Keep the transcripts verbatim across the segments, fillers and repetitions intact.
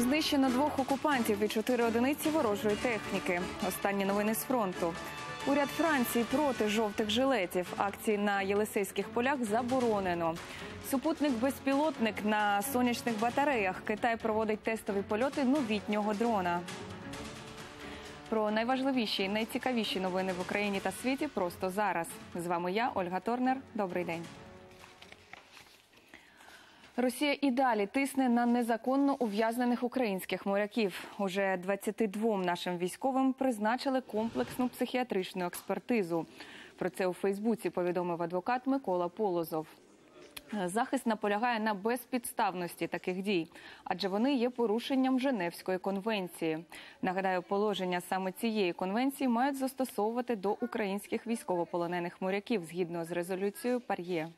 Знищено двох окупантів і чотири одиниці ворожої техніки. Останні новини з фронту. Уряд Франції проти жовтих жилетів. Акції на Єлисейських полях заборонено. Супутник-безпілотник на сонячних батареях. Китай проводить тестові польоти новітнього дрона. Про найважливіші і найцікавіші новини в Україні та світі просто зараз. З вами я, Ольга Торнер. Добрий день. Росія і далі тисне на незаконно ув'язнених українських моряків. Уже двадцяти двом нашим військовим призначили комплексну психіатричну експертизу. Про це у Фейсбуці повідомив адвокат Микола Полозов. Захист наполягає на безпідставності таких дій, адже вони є порушенням Женевської конвенції. Нагадаю, положення саме цієї конвенції мають застосовувати до українських військовополонених моряків, згідно з резолюцією ПАРЄ.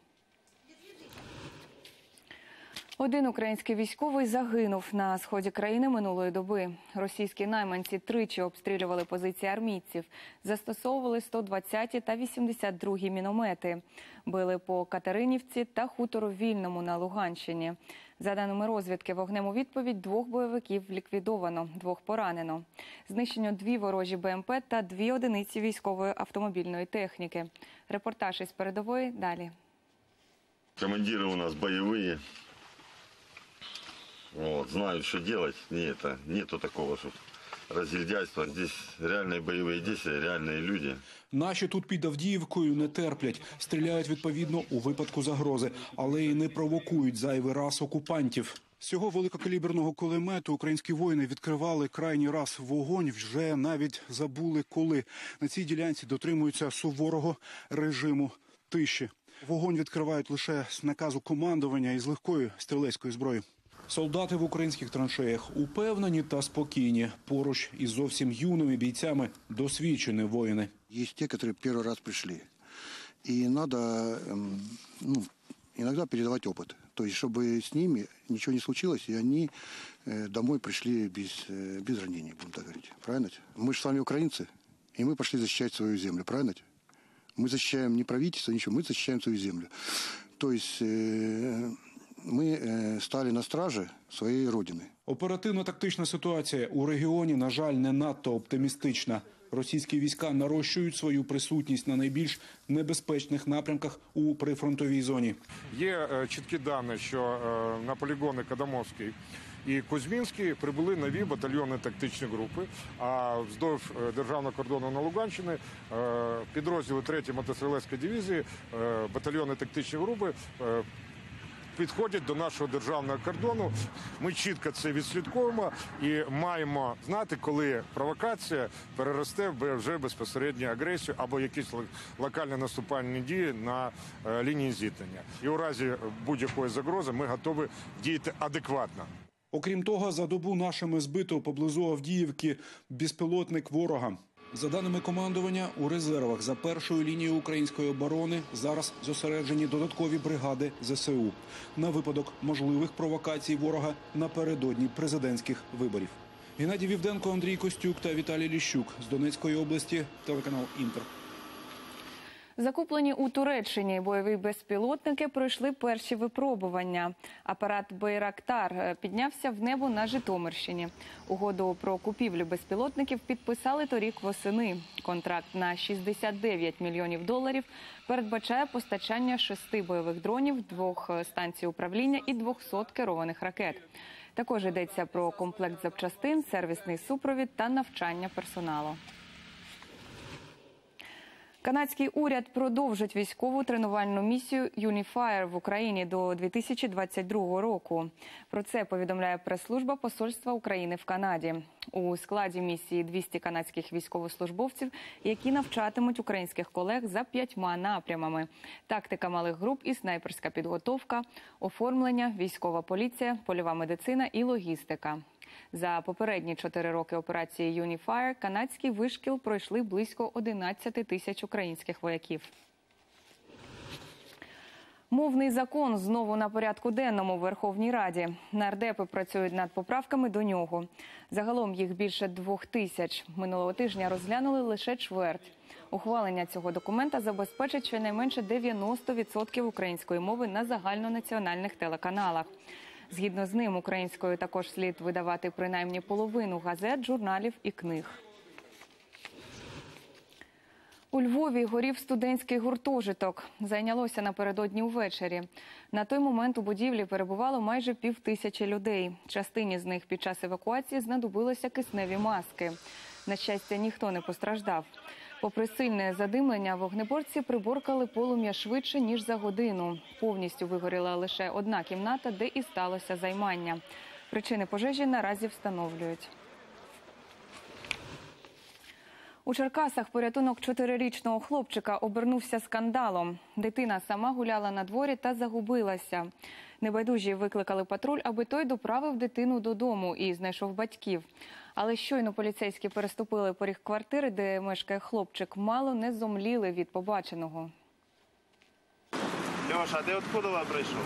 Один український військовий загинув на сході країни минулої доби. Російські найманці тричі обстрілювали позиції армійців, застосовували сто двадцяті та вісімдесят другі міномети. Били по Катеринівці та хутору Вільному на Луганщині. За даними розвідки, вогнем у відповідь двох бойовиків ліквідовано, двох поранено. Знищено дві ворожі БМП та дві одиниці військової автомобільної техніки. Репортаж із передової далі. Командири у нас бойові. Вот, знают, что делать. Нет, нету такого, что разгильдяйства. Здесь реальные боевые действия, реальные люди. Наші тут під Авдіївкою не терплять. Стріляють відповідно у випадку загрози, але й не провокують зайвий раз окупантів. З цього великокаліберного кулемету українські воїни відкривали крайній раз вогонь, вже навіть забули коли. На цій ділянці дотримуються суворого режиму тиші. Вогонь відкривають лише з наказу командування із легкої стрілецької зброї. Солдати в українських траншеях упевнені та спокійні. Поруч із зовсім юними бійцями досвідчені воїни. Є ті, які перший раз прийшли. І треба, ну, іноді передавати опит. Тобто, щоб з ними нічого не случилось, і вони домой прийшли без, без ранений, будемо так говорити. Правильно? Ми ж з вами українці, і ми пішли захищати свою землю. Правильно? Ми захищаємо не правительство, нічого, ми захищаємо свою землю. Тобто, ми стали на стражі своєї родини. Оперативно-тактична ситуація у регіоні, на жаль, не надто оптимістична. Російські війська нарощують свою присутність на найбільш небезпечних напрямках у прифронтовій зоні. Є чіткі дані, що на полігони Кадамовський і Кузьмінський прибули нові батальйони тактичні групи, а вздовж державного кордону на Луганщині підрозділи третьої мотострілецької дивізії, батальйони тактичні групи підходять до нашого державного кордону. Ми чітко це відслідковуємо і маємо знати, коли провокація переросте в вже безпосередню агресію або якісь локальні наступальні дії на лінії зіткнення. І у разі будь-якої загрози ми готові діяти адекватно. Окрім того, за добу нашими збито поблизу Авдіївки безпілотник ворога. За даними командування, у резервах за першою лінією української оборони зараз зосереджені додаткові бригади зе се у на випадок можливих провокацій ворога напередодні президентських виборів. Геннадій Вівденко, Андрій Костюк та Віталій Ліщук з Донецької області, телеканал «Інтер». Закуплені у Туреччині бойові безпілотники пройшли перші випробування. Апарат «Байрактар» піднявся в небо на Житомирщині. Угоду про купівлю безпілотників підписали торік восени. Контракт на шістдесят дев'ять мільйонів доларів передбачає постачання шести бойових дронів, двох станцій управління і двохсот керованих ракет. Також йдеться про комплект запчастин, сервісний супровід та навчання персоналу. Канадський уряд продовжить військову тренувальну місію «Юніфаєр» в Україні до дві тисячі двадцять другого року. Про це повідомляє прес-служба Посольства України в Канаді. У складі місії двісті канадських військовослужбовців, які навчатимуть українських колег за п'ятьма напрямами. Тактика малих груп і снайперська підготовка, оформлення, військова поліція, польова медицина і логістика. За попередні чотири роки операції «Юніфаєр» канадський вишкіл пройшли близько одинадцяти тисяч українських вояків. Мовний закон знову на порядку денному в Верховній Раді. Нардепи працюють над поправками до нього. Загалом їх більше двох тисяч. Минулого тижня розглянули лише чверть. Ухвалення цього документа забезпечить щонайменше дев'яносто відсотків української мови на загальнонаціональних телеканалах. Згідно з ним, українською також слід видавати принаймні половину газет, журналів і книг. У Львові горів студентський гуртожиток. Зайнялося напередодні увечері. На той момент у будівлі перебувало майже півтисячі людей. Частині з них під час евакуації знадобилися кисневі маски. На щастя, ніхто не постраждав. Попри сильне задимлення, вогнеборці приборкали полум'я швидше, ніж за годину. Повністю вигоріла лише одна кімната, де і сталося займання. Причини пожежі наразі встановлюють. У Черкасах порятунок чотирирічного хлопчика обернувся скандалом. Дитина сама гуляла на дворі та загубилася. Небайдужі викликали патруль, аби той доправив дитину додому і знайшов батьків. Але щойно поліцейські переступили поріг квартири, де мешкає хлопчик, мало не зомліли від побаченого. Льоша, а ти откуда прийшов?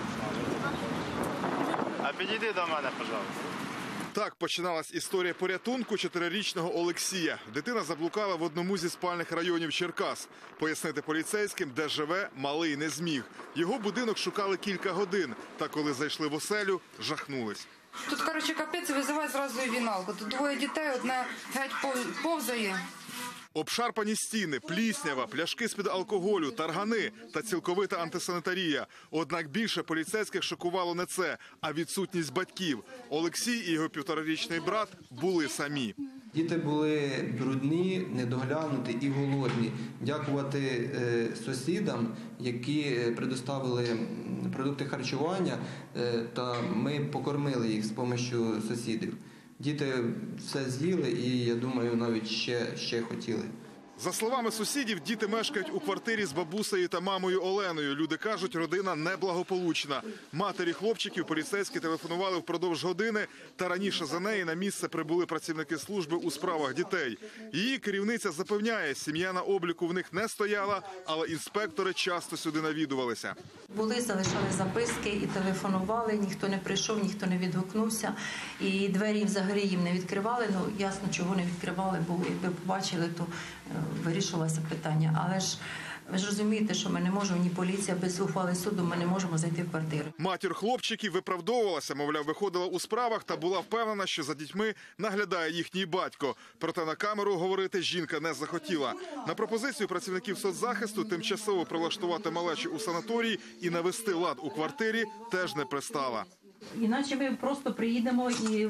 А підійди до мене, пожалуйста. Так починалась історія порятунку чотирирічного Олексія. Дитина заблукала в одному зі спальних районів Черкас. Пояснити поліцейським, де живе, малий не зміг. Його будинок шукали кілька годин. Та коли зайшли в оселю, жахнулись. Тут, коротше, капець, визиває зразу і віналку. Тут двоє дітей, одна геть повзає. Обшарпані стіни, пліснява, пляшки з-під алкоголю, таргани та цілковита антисанітарія. Однак більше поліцейських шокувало не це, а відсутність батьків. Олексій і його півторарічний брат були самі. Діти були брудні, недоглянуті і голодні. Дякувати е, сусідам, які предоставили продукти харчування, е, та ми покормили їх з допомогою сусідів. Діти все з'їли і, я думаю, навіть ще, ще хотіли. За словами сусідів, діти мешкають у квартирі з бабусею та мамою Оленою. Люди кажуть, родина неблагополучна. Матері хлопчиків поліцейські телефонували впродовж години, та раніше за неї на місце прибули працівники служби у справах дітей. Її керівниця запевняє, сім'я на обліку в них не стояла, але інспектори часто сюди навідувалися. Були, залишали записки і телефонували, ніхто не прийшов, ніхто не відгукнувся. І двері взагалі їм не відкривали. Ну, ясно, чого не відкривали, бо якби побачили, то вирішувалося питання. Але ж ви ж розумієте, що ми не можемо, ні поліція, без ухвали суду, ми не можемо зайти в квартиру. Матір хлопчиків виправдовувалася, мовляв, виходила у справах та була впевнена, що за дітьми наглядає їхній батько. Проте на камеру говорити жінка не захотіла. На пропозицію працівників соцзахисту тимчасово прилаштувати малечі у санаторії і навести лад у квартирі теж не пристала. Іначе ми просто приїдемо і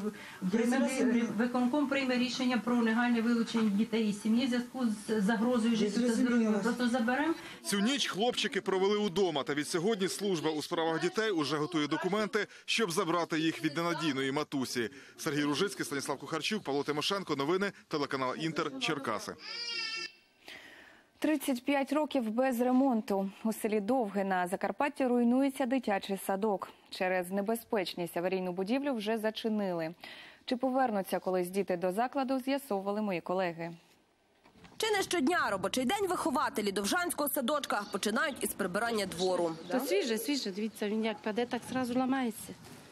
виконком прийме рішення про негайне вилучення дітей із сім'ї в зв'язку з загрозою життю та здоров'ю. Просто заберемо. Цю ніч хлопчики провели удома, та від сьогодні служба у справах дітей уже готує документи, щоб забрати їх від ненадійної матусі. Сергій Ружицький, Станіслав Кухарчук, Павло Тимошенко. Новини, телеканал Інтер, Черкаси. тридцять п'ять років без ремонту. У селі Довге на Закарпатті руйнується дитячий садок. Через небезпечність аварійну будівлю вже зачинили. Чи повернуться колись діти до закладу, з'ясовували мої колеги. Чи не щодня робочий день вихователі Довжанського садочка починають із прибирання двору. То свіже, свіже, дивіться, він як паде, так одразу ламається.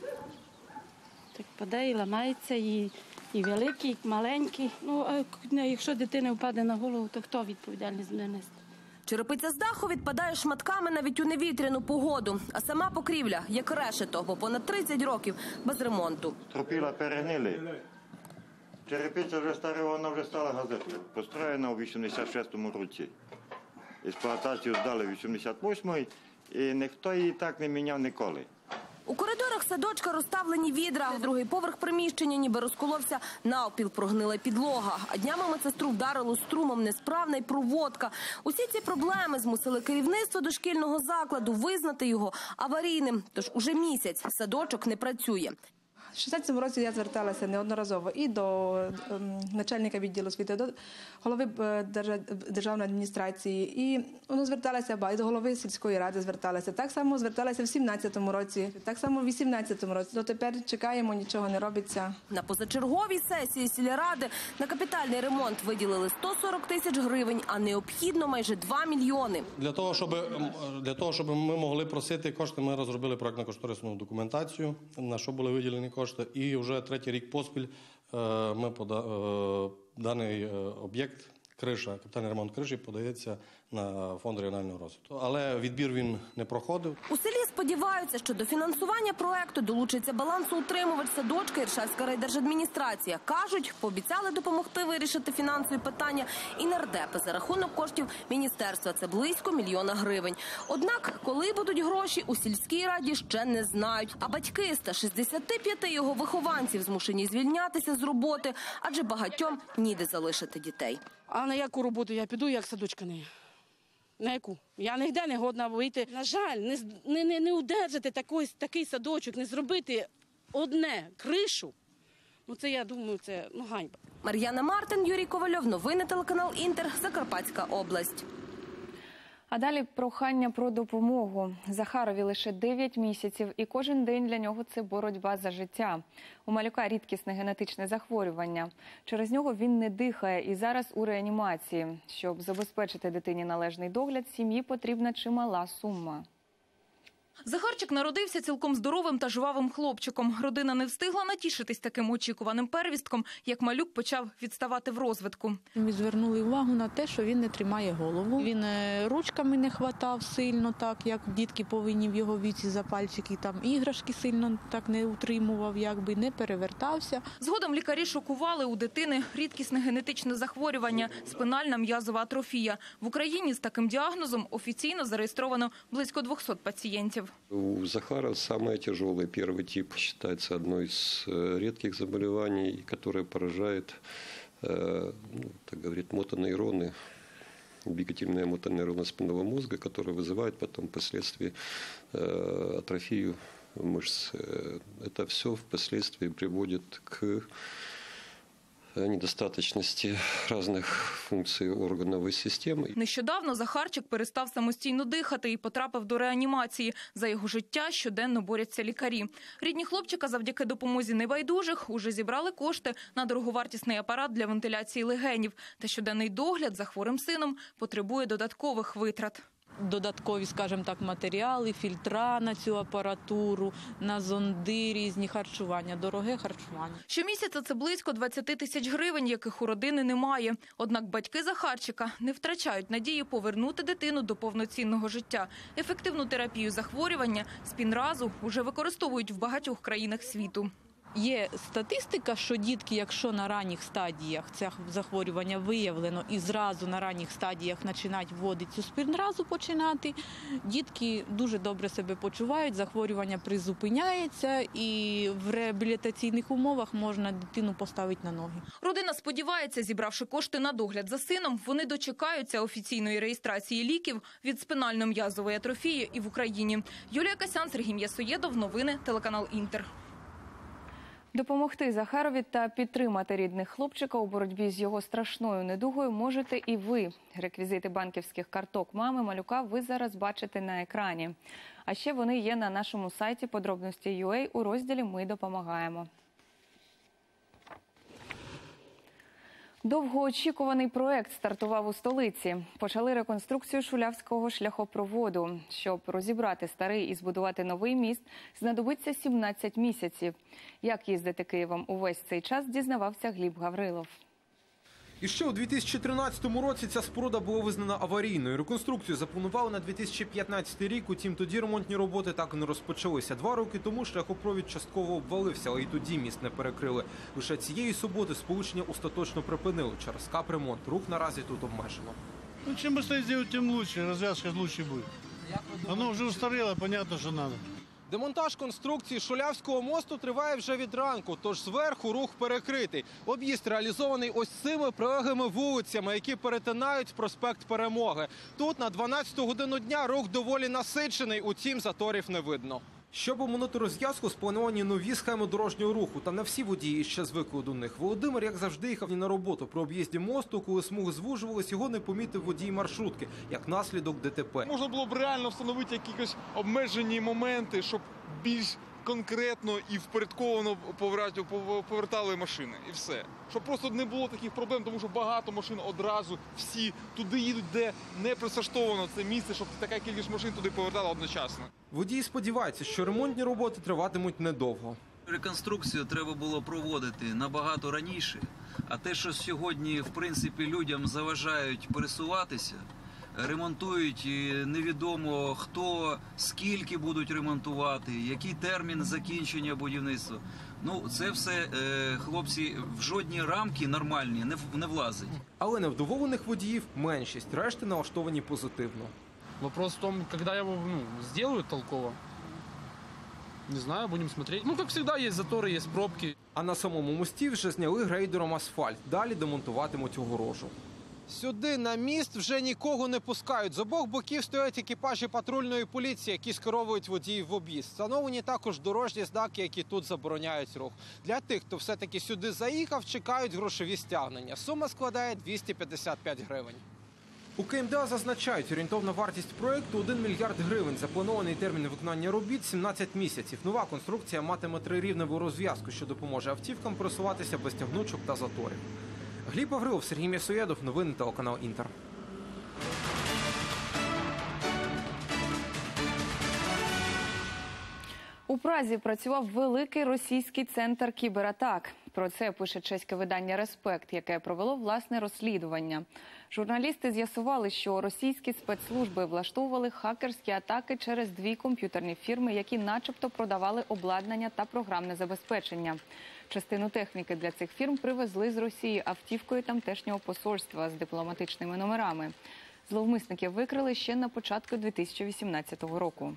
Так паде і ламається, і, і великий, і маленький. Ну, а якщо дитина впаде на голову, то хто відповідальність буде нести? Черепиця з даху відпадає шматками навіть у невітряну погоду. А сама покрівля, як решето, бо понад тридцять років без ремонту. Трупіла перегнили. Черепиця вже стара, вона вже стала газеткою. Построєна у вісімдесят шостому році. Експлуатацію здали в вісімдесят восьмому, і ніхто її так не міняв ніколи. У коридорах садочка розставлені відра. Другий поверх приміщення ніби розколовся, навпіл прогнила підлога. А днями медсестру вдарило струмом, несправна й проводка. Усі ці проблеми змусили керівництво дошкільного закладу визнати його аварійним. Тож уже місяць садочок не працює. У шістнадцятому році я зверталася неодноразово і до начальника відділу освіти, до голови державної адміністрації, і ну, зверталася і до голови сільської ради зверталася. Так само зверталася в сімнадцятому році, так само в вісімнадцятому році. Дотепер чекаємо, нічого не робиться. На позачерговій сесії сільради на капітальний ремонт виділили сто сорок тисяч гривень, а необхідно майже два мільйони. Для того, щоб, для того, щоб ми могли просити кошти, ми розробили проектно-кошторисну документацію, на що були виділені кошти. І вже третій рік поспіль ми пода... даний об'єкт, криша, капітальний ремонт криші подається на фонд регіонального розвитку. Але відбір він не проходив. У селі сподіваються, що до фінансування проекту долучиться балансоутримувач садочка Іршавська райдержадміністрація. Кажуть, пообіцяли допомогти вирішити фінансові питання і нардепи за рахунок коштів міністерства. Це близько мільйона гривень. Однак, коли будуть гроші, у сільській раді ще не знають. А батьки ста шістдесяти п'яти його вихованців змушені звільнятися з роботи, адже багатьом ніде залишити дітей. А на яку роботу я піду, як садочка не є? На яку? Я ніде не годна вийти. На жаль, не, не, не, не удержати такий, такий садочок, не зробити одне кришу. Ну це, я думаю, це ну, ганьба. Мар'яна Мартин, Юрій Ковальов. Новини телеканал Інтер. Закарпатська область. А далі прохання про допомогу. Захарові лише дев'ять місяців, і кожен день для нього – це боротьба за життя. У малюка рідкісне генетичне захворювання. Через нього він не дихає і зараз у реанімації. Щоб забезпечити дитині належний догляд, сім'ї потрібна чимала сума. Захарчик народився цілком здоровим та жвавим хлопчиком. Родина не встигла натішитись таким очікуваним первістком, як малюк почав відставати в розвитку. Ми звернули увагу на те, що він не тримає голову. Він ручками не хватав сильно, так як дітки повинні в його віці за пальчики, там іграшки сильно так не утримував, якби не перевертався. Згодом лікарі шокували: у дитини рідкісне генетичне захворювання – спинальна м'язова атрофія. В Україні з таким діагнозом офіційно зареєстровано близько двохсот пацієнтів. У Захара самый тяжелый первый тип, считается одной из редких заболеваний, которое поражает, ну, так говорит, мотонейроны, двигательные мотонейроны спинного мозга, которые вызывают потом впоследствии атрофию мышц. Это все впоследствии приводит к недостаточності різних функцій органів і систем. Нещодавно Захарчик перестав самостійно дихати і потрапив до реанімації. За його життя щоденно борються лікарі. Рідні хлопчика завдяки допомозі небайдужих уже зібрали кошти на дороговартісний апарат для вентиляції легенів. Та щоденний догляд за хворим сином потребує додаткових витрат. Додаткові, скажімо так, матеріали, фільтра на цю апаратуру, на зонди, різні харчування, дороге харчування. Щомісяця це близько двадцяти тисяч гривень, яких у родини немає. Однак батьки Захарчика не втрачають надії повернути дитину до повноцінного життя. Ефективну терапію захворювання спінразу вже використовують в багатьох країнах світу. Є статистика, що дітки, якщо на ранніх стадіях це захворювання виявлено і зразу на ранніх стадіях починають вводити цю спінразу починати, дітки дуже добре себе почувають, захворювання призупиняється і в реабілітаційних умовах можна дитину поставити на ноги. Родина сподівається, зібравши кошти на догляд за сином, вони дочекаються офіційної реєстрації ліків від спинально-м'язової атрофії і в Україні. Юлія Касян, Сергій М'ясоєдов. Новини телеканал Інтер. Допомогти Захарові та підтримати рідних хлопчика у боротьбі з його страшною недугою можете і ви. Реквізити банківських карток мами малюка ви зараз бачите на екрані. А ще вони є на нашому сайті подробності крапка ю а у розділі «Ми допомагаємо». Довгоочікуваний проект стартував у столиці. Почали реконструкцію Шулявського шляхопроводу. Щоб розібрати старий і збудувати новий міст, знадобиться сімнадцять місяців. Як їздити Києвом увесь цей час, дізнавався Гліб Гаврилов. І ще у дві тисячі тринадцятому році ця споруда була визнана аварійною. Реконструкцію запланували на дві тисячі п'ятнадцятий рік, утім тоді ремонтні роботи так і не розпочалися. Два роки тому шляхопровід частково обвалився, але і тоді міст не перекрили. Лише цієї суботи сполучення остаточно припинили через капремонт. Рух наразі тут обмежено. Ну, чим швидше зробити, тим краще, розв'язка краще буде. Воно вже устаріло, зрозуміло, що треба. Демонтаж конструкції Шулявського мосту триває вже від ранку, тож зверху рух перекритий. Об'їзд реалізований ось цими прилеглими вулицями, які перетинають проспект Перемоги. Тут на дванадцяту годину дня рух доволі насичений, утім заторів не видно. Щоб оминути розв'язку, сплановані нові схеми дорожнього руху. Та не всі водії ще звикли до них. Володимир, як завжди, їхав на роботу. При об'їзді мосту, коли смуги звужувались, його не помітив водій маршрутки, як наслідок ДТП. Можна було б реально встановити якісь обмежені моменти, щоб більш конкретно і впорядковано повертали машини. І все. Щоб просто не було таких проблем, тому що багато машин одразу всі туди їдуть, де не прилаштовано це місце, щоб така кількість машин туди повертала одночасно. Водій сподівається, що ремонтні роботи триватимуть недовго. Реконструкцію треба було проводити набагато раніше, а те, що сьогодні, в принципі, людям заважають пересуватися, ремонтують і невідомо хто, скільки будуть ремонтувати, який термін закінчення будівництва. Ну, це все, е, хлопці, в жодні рамки нормальні не, не влазить. Але невдоволених водіїв меншість, решти налаштовані позитивно. Вопрос в том, когда его ну, сделают толково. Не знаю, будем смотреть. Ну, как всегда, есть заторы, есть пробки. А на самому мості вже зняли грейдером асфальт. Далі демонтуватимуть огорожу. Сюди на міст вже нікого не пускають. З обох боків стоять екіпажі патрульної поліції, які скеровують водіїв в об'їзд. Встановлені також дорожні знаки, які тут забороняють рух. Для тих, хто все-таки сюди заїхав, чекають грошові стягнення. Сума складає двісті п'ятдесят п'ять гривень. У КМДА зазначають, орієнтовна вартість проєкту – один мільярд гривень. Запланований термін виконання робіт – сімнадцять місяців. Нова конструкція матиме трирівневу розв'язку, що допоможе автівкам просуватися без тягнучок та заторів. Гліб Аврилов, Сергій Мєсоєдов, новини телеканал Інтер. У Празі працював великий російський центр кібератак. Про це пише чеське видання «Респект», яке провело власне розслідування. Журналісти з'ясували, що російські спецслужби влаштовували хакерські атаки через дві комп'ютерні фірми, які начебто продавали обладнання та програмне забезпечення. Частину техніки для цих фірм привезли з Росії автівкою тамтешнього посольства з дипломатичними номерами. Зловмисників викрили ще на початку дві тисячі вісімнадцятого року.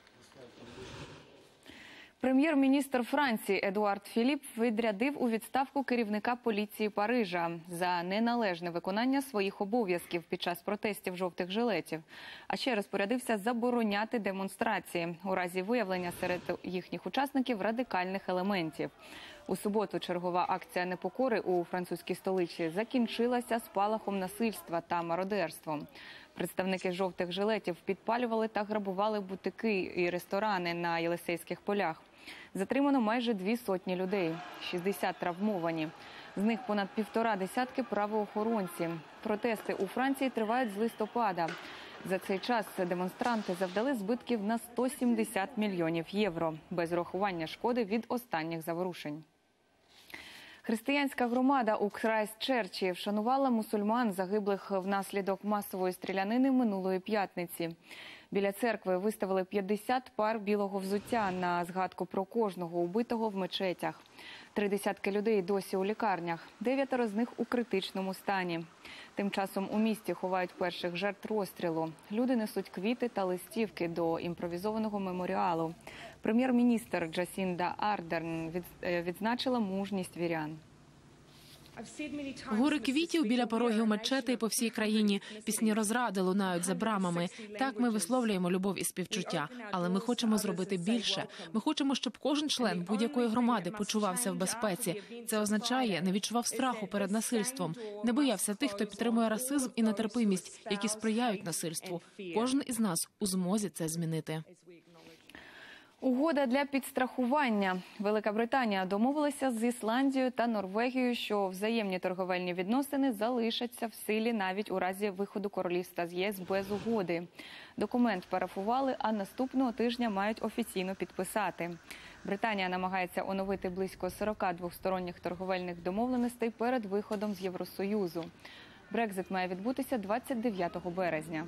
Прем'єр-міністр Франції Едуард Філіп відрядив у відставку керівника поліції Парижа за неналежне виконання своїх обов'язків під час протестів жовтих жилетів. А ще розпорядився забороняти демонстрації у разі виявлення серед їхніх учасників радикальних елементів. У суботу чергова акція непокори у французькій столиці закінчилася спалахом насильства та мародерством. Представники жовтих жилетів підпалювали та грабували бутики і ресторани на Єлисейських полях. Затримано майже дві сотні людей, шістдесят травмовані. З них понад півтора десятки правоохоронці. Протести у Франції тривають з листопада. За цей час демонстранти завдали збитків на сто сімдесят мільйонів євро, без рахування шкоди від останніх заворушень. Християнська громада у Крайстчерчі вшанувала мусульман, загиблих внаслідок масової стрілянини минулої п'ятниці. Біля церкви виставили п'ятдесят пар білого взуття на згадку про кожного убитого в мечетях. Три десятки людей досі у лікарнях, дев'ятеро з них у критичному стані. Тим часом у місті ховають перших жертв розстрілу. Люди несуть квіти та листівки до імпровізованого меморіалу. Прем'єр-міністр Джасінда Ардерн відзначила мужність вірян. Гори квітів біля порогів мечети по всій країні. Пісні розради лунають за брамами. Так, ми висловлюємо любов і співчуття. Але ми хочемо зробити більше. Ми хочемо, щоб кожен член будь-якої громади почувався в безпеці. Це означає, не відчував страху перед насильством. Не боявся тих, хто підтримує расизм і нетерпимість, які сприяють насильству. Кожен із нас у змозі це змінити. Угода для підстрахування. Велика Британія домовилася з Ісландією та Норвегією, що взаємні торговельні відносини залишаться в силі навіть у разі виходу королівства з ЄС без угоди. Документ парафували, а наступного тижня мають офіційно підписати. Британія намагається оновити близько сорок двосторонніх торговельних домовленостей перед виходом з Євросоюзу. Брекзит має відбутися двадцять дев'ятого березня.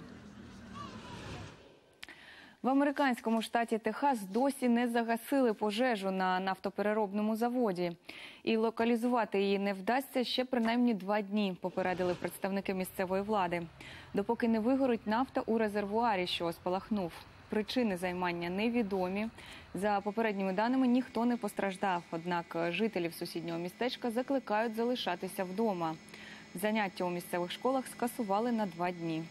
В американському штаті Техас досі не загасили пожежу на нафтопереробному заводі. І локалізувати її не вдасться ще принаймні два дні, попередили представники місцевої влади. Допоки не вигорить нафта у резервуарі, що спалахнув. Причини займання невідомі. За попередніми даними, ніхто не постраждав. Однак жителів сусіднього містечка закликають залишатися вдома. Заняття у місцевих школах скасували на два дні.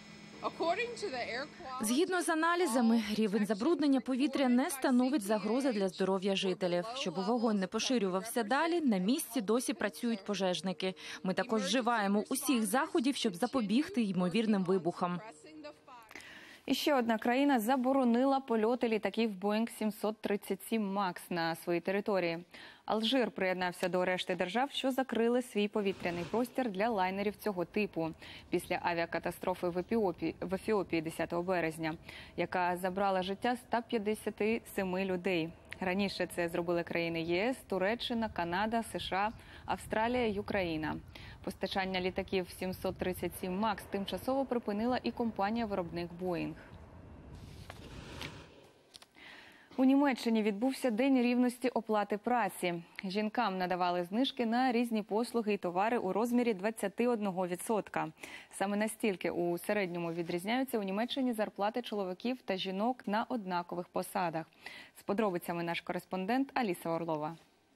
Згідно з аналізами, рівень забруднення повітря не становить загрози для здоров'я жителів. Щоб вогонь не поширювався далі, на місці досі працюють пожежники. Ми також вживаємо усіх заходів, щоб запобігти ймовірним вибухам. І ще одна країна заборонила польоти літаків Боїнг сімсот тридцять сім Макс на своїй території. Алжир приєднався до решти держав, що закрили свій повітряний простір для лайнерів цього типу після авіакатастрофи в Ефіопії, в Ефіопії десятого березня, яка забрала життя ста п'ятдесяти семи людей. Раніше це зробили країни ЄС, Туреччина, Канада, США, Австралія й Україна. Постачання літаків сімсот тридцять сім макс тимчасово припинила і компанія-виробник «Боїнг». У Німеччині відбувся День рівності оплати праці. Жінкам надавали знижки на різні послуги і товари у розмірі двадцять один відсоток. Саме настільки у середньому відрізняються у Німеччині зарплати чоловіків та жінок на однакових посадах. З подробицями наш кореспондент Аліса Орлова.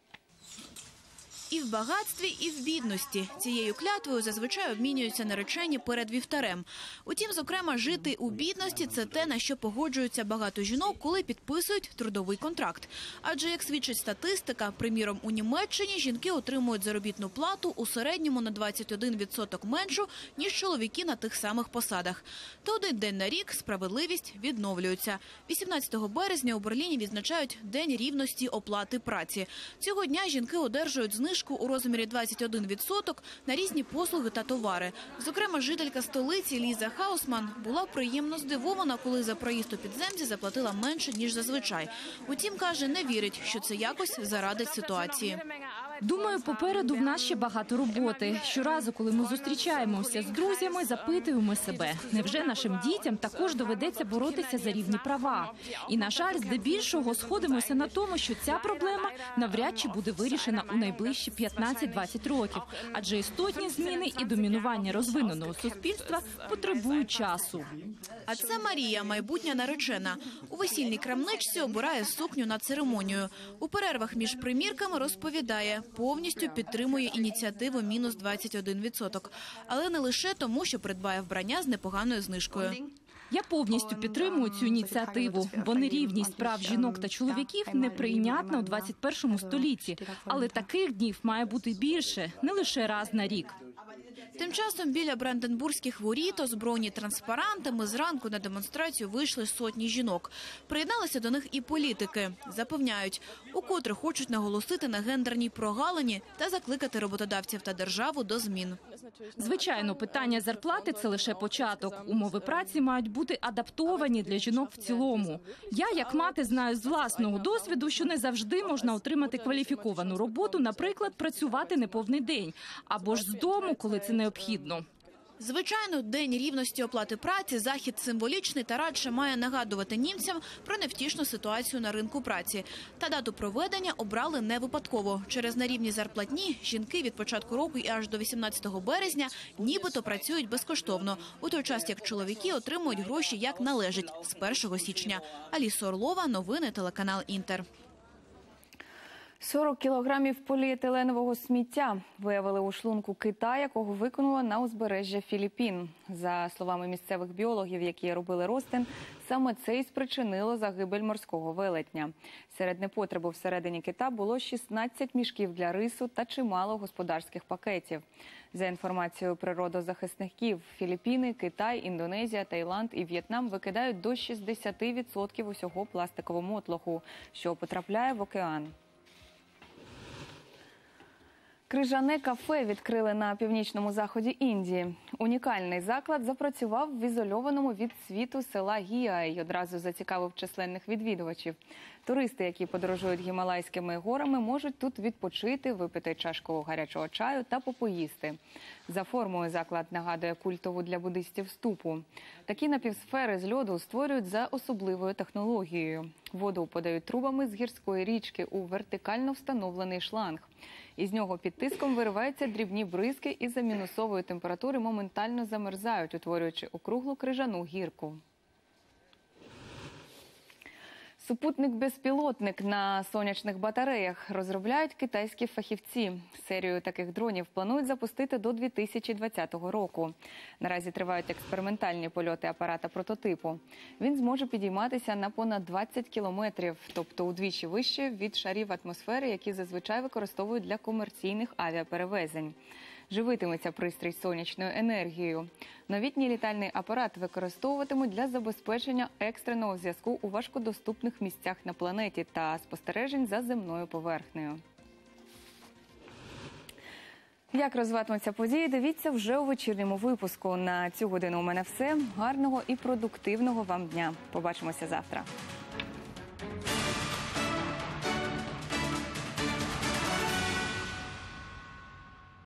І в багатстві, і в бідності. Цією клятвою зазвичай обмінюються наречені перед вівтарем. Утім, зокрема, жити у бідності – це те, на що погоджуються багато жінок, коли підписують трудовий контракт. Адже, як свідчить статистика, приміром, у Німеччині жінки отримують заробітну плату у середньому на двадцять один відсоток меншу, ніж чоловіки на тих самих посадах. Та один день на рік справедливість відновлюється. вісімнадцятого березня у Берліні відзначають День рівності оплати праці. Цього дня жінки одержують знижку у розмірі двадцять один відсоток на різні послуги та товари. Зокрема, жителька столиці Ліза Хаусман була приємно здивована, коли за проїзд у підземці заплатила менше, ніж зазвичай. Утім, каже, не вірить, що це якось зарадить ситуації. Думаю, попереду в нас ще багато роботи. Щоразу, коли ми зустрічаємося з друзями, запитуємо себе, невже нашим дітям також доведеться боротися за рівні права? І, на жаль, здебільшого сходимося на тому, що ця проблема навряд чи буде вирішена у найближчі п'ятнадцять-двадцять років. Адже істотні зміни і домінування розвиненого суспільства потребують часу. А це Марія, майбутня наречена. У весільній крамничці обирає сукню на церемонію. У перервах між примірками розповідає, повністю підтримує ініціативу мінус двадцять один відсоток. Але не лише тому, що придбає вбрання з непоганою знижкою. Я повністю підтримую цю ініціативу, бо нерівність прав жінок та чоловіків неприйнятна у двадцять першому столітті. Але таких днів має бути більше, не лише раз на рік. Тим часом біля Бранденбурзьких воріт, озброєні транспарантами, зранку на демонстрацію вийшли сотні жінок. Приєдналися до них і політики. Запевняють, укотре хочуть наголосити на гендерній прогалині та закликати роботодавців та державу до змін. Звичайно, питання зарплати – це лише початок. Умови праці мають бути адаптовані для жінок в цілому. Я, як мати, знаю з власного досвіду, що не завжди можна отримати кваліфіковану роботу, наприклад, працювати неповний день, або ж з дому, коли це необхідно. Звичайно, День рівності оплати праці – захід символічний та радше має нагадувати німцям про невтішну ситуацію на ринку праці. Та дату проведення обрали не випадково. Через нерівні зарплатні жінки від початку року і аж до вісімнадцятого березня нібито працюють безкоштовно, у той час як чоловіки отримують гроші як належить з першого січня. Аліса Орлова, новини, телеканал «Інтер». сорок кілограмів поліетиленового сміття виявили у шлунку кита, якого викинуло на узбережжя Філіппін. За словами місцевих біологів, які робили розтин, саме це і спричинило загибель морського велетня. Серед непотребу всередині кита було шістнадцять мішків для рису та чимало господарських пакетів. За інформацією природозахисників, Філіппіни, Китай, Індонезія, Таїланд і В'єтнам викидають до шістдесят відсотків усього пластикового мотлоху, що потрапляє в океан. Крижане кафе відкрили на північному заході Індії. Унікальний заклад запрацював в ізольованому від світу села Гіа і одразу зацікавив численних відвідувачів. Туристи, які подорожують Гімалайськими горами, можуть тут відпочити, випити чашку гарячого чаю та попоїсти. За формою заклад нагадує культову для буддистів ступу. Такі напівсфери з льоду створюють за особливою технологією. Воду подають трубами з гірської річки у вертикально встановлений шланг. Із нього під тиском вириваються дрібні бризки і за мінусової температури моментально замерзають, утворюючи округлу крижану гірку. Супутник-безпілотник на сонячних батареях розробляють китайські фахівці. Серію таких дронів планують запустити до дві тисячі двадцятого року. Наразі тривають експериментальні польоти апарата прототипу. Він зможе підійматися на понад двадцять кілометрів, тобто удвічі вище від шарів атмосфери, які зазвичай використовують для комерційних авіаперевезень. Живитиметься пристрій сонячною енергією. Новітній літальний апарат використовуватимуть для забезпечення екстреного зв'язку у важкодоступних місцях на планеті та спостережень за земною поверхнею. Як розвиватимуться події, дивіться вже у вечірньому випуску. На цю годину у мене все. Гарного і продуктивного вам дня. Побачимося завтра.